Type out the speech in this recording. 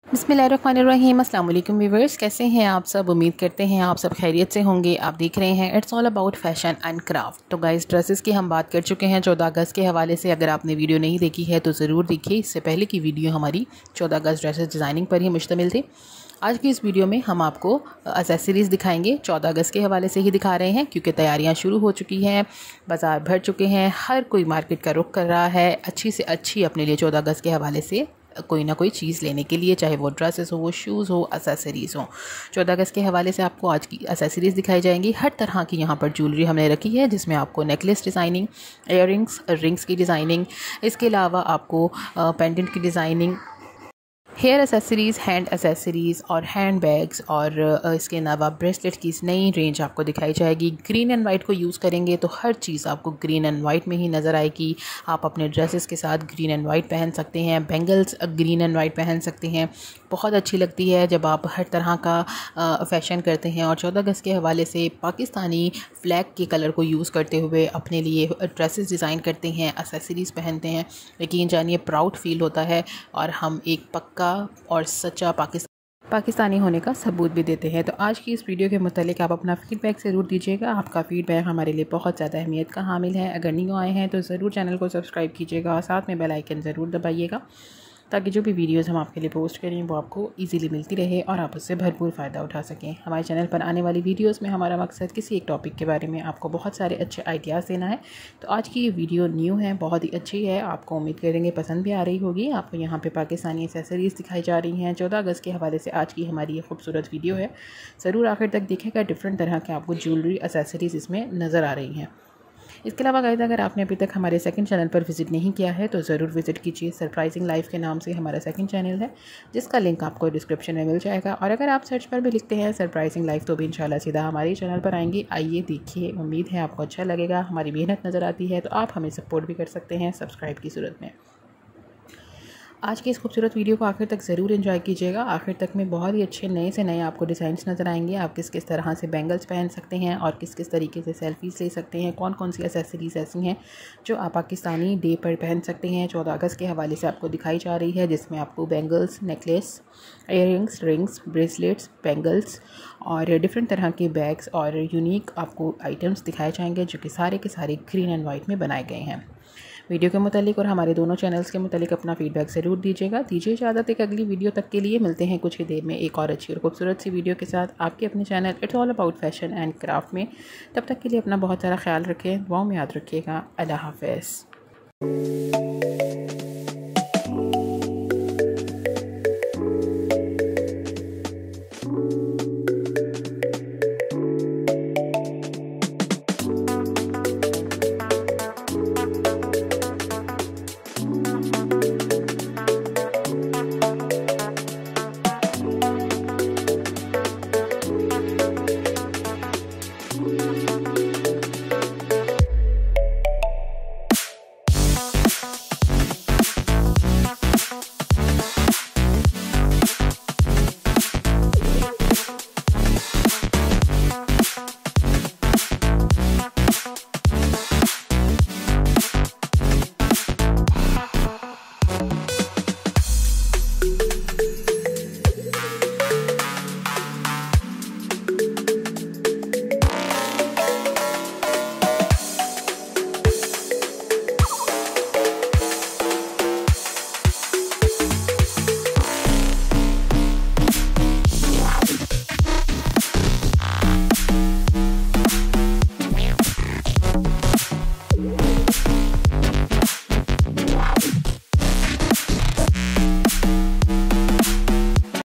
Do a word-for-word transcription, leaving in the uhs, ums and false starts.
बिस्मिल्लाहिर्रहमानिर्रहीम। अस्सलाम वालेकुम व्यूअर्स, कैसे हैं आप सब। उम्मीद करते हैं आप सब खैरियत से होंगे। आप देख रहे हैं it's all about fashion and craft. तो गाइस, ड्रेसेस की हम बात कर चुके हैं चौदह अगस्त के हवाले से। अगर आपने वीडियो नहीं देखी है तो ज़रूर देखिए। इससे पहले की वीडियो हमारी चौदह अगस्त ड्रेसेस डिज़ाइनिंग पर ही मुश्तमिल थी। आज की इस वीडियो में हम आपको एक्सेसरीज़ दिखाएंगे। चौदह अगस्त के हवाले से ही दिखा रहे हैं क्योंकि तैयारियां शुरू हो चुकी हैं, बाज़ार भर चुके हैं, हर कोई मार्केट का रुख कर रहा है अच्छी से अच्छी अपने लिए चौदह अगस्त के हवाले से कोई ना कोई चीज़ लेने के लिए, चाहे वो ड्रेसेस हो, वो शूज़ हो, एक्सेसरीज़ हो। चौदह अगस्त के हवाले से आपको आज की एक्सेसरीज़ दिखाई जाएंगी। हर तरह की यहाँ पर ज्वेलरी हमने रखी है, जिसमें आपको नेकलेस डिज़ाइनिंग, इयररिंग्स, रिंग्स की डिज़ाइनिंग, इसके अलावा आपको पेंडेंट की designing, hair accessories, hand accessories और हैंड बैग्स और इसके अलावा ब्रेसलेट की नई रेंज आपको दिखाई जाएगी। ग्रीन एंड वाइट को यूज़ करेंगे तो हर चीज़ आपको ग्रीन एंड वाइट में ही नज़र आएगी। आप अपने ड्रेसेस के साथ ग्रीन एंड वाइट पहन सकते हैं, बेंगल्स ग्रीन एंड वाइट पहन सकते हैं। बहुत अच्छी लगती है जब आप हर तरह का फ़ैशन करते हैं। और चौदह अगस्त के हवाले से पाकिस्तानी फ्लैग के कलर को यूज़ करते हुए अपने लिए ड्रेसेस डिज़ाइन करते हैं, एक्सेसरीज़ पहनते हैं। यकीन जानिए प्राउड फील होता है और हम एक पक्का और सच्चा पाकिस्तान पाकिस्तानी होने का सबूत भी देते हैं। तो आज की इस वीडियो के मुतालिक आप अपना फ़ीडबैक ज़रूर दीजिएगा। आपका फ़ीडबैक हमारे लिए बहुत ज़्यादा अहमियत का हामिल है। अगर न्यू आए हैं तो ज़रूर चैनल को सब्सक्राइब कीजिएगा और साथ में बेल आइकन ज़रूर दबाइएगा, ताकि जो भी वीडियोज़ हम आपके लिए पोस्ट करें वो आपको इजीली मिलती रहे और आप उससे भरपूर फ़ायदा उठा सकें। हमारे चैनल पर आने वाली वीडियोज़ में हमारा मकसद किसी एक टॉपिक के बारे में आपको बहुत सारे अच्छे आइडियाज़ देना है। तो आज की ये वीडियो न्यू है, बहुत ही अच्छी है, आपको उम्मीद करेंगे पसंद भी आ रही होगी। आपको यहाँ पर पाकिस्तानी एक्सेसरीज़ दिखाई जा रही हैं। चौदह अगस्त के हवाले से आज की हमारी ये खूबसूरत वीडियो है, ज़रूर आखिर तक देखेगा। डिफरेंट तरह के आपको ज्वेलरी एक्सेसरीज़ इसमें नज़र आ रही हैं। इसके अलावा गाइस, अगर आपने अभी तक हमारे सेकंड चैनल पर विज़िट नहीं किया है तो ज़रूर विज़िट कीजिए। सरप्राइजिंग लाइफ के नाम से हमारा सेकंड चैनल है, जिसका लिंक आपको डिस्क्रिप्शन में मिल जाएगा। और अगर आप सर्च पर भी लिखते हैं सरप्राइजिंग लाइफ तो भी इंशाल्लाह सीधा हमारे चैनल पर आएंगे। आइए देखिए, उम्मीद है आपको अच्छा लगेगा। हमारी मेहनत नज़र आती है तो आप हमें सपोर्ट भी कर सकते हैं सब्सक्राइब की सूरत में। आज की इस खूबसूरत वीडियो को आखिर तक ज़रूर एंजॉय कीजिएगा। आखिर तक में बहुत ही अच्छे नए से नए आपको डिज़ाइंस नज़र आएंगे। आप किस किस तरह से बैंगल्स पहन सकते हैं और किस किस तरीके से सेल्फीज़ ले सकते हैं। कौन कौन सी एक्सेसरीज़ ऐसी हैं जो आप पाकिस्तानी डे पर पहन सकते हैं। चौदह अगस्त के हवाले से आपको दिखाई जा रही है, जिसमें आपको bangles, necklace, earrings, rings, bracelets, bangles और डिफरेंट तरह के बैग्स और यूनिक आपको आइटम्स दिखाए जाएंगे, जो कि सारे के सारे ग्रीन एंड वाइट में बनाए गए हैं। वीडियो के मुतालिक और हमारे दोनों चैनल्स के मुतालिक अपना फीडबैक ज़रूर दीजिएगा। दीजिए इजाज़त एक अगली वीडियो तक के लिए। मिलते हैं कुछ ही देर में एक और अच्छी और खूबसूरत सी वीडियो के साथ आपके अपने channel it's all about fashion and craft में। तब तक के लिए अपना बहुत सारा ख्याल रखें, दुआओं में याद रखिएगा। अल्लाह हाफ़िज़।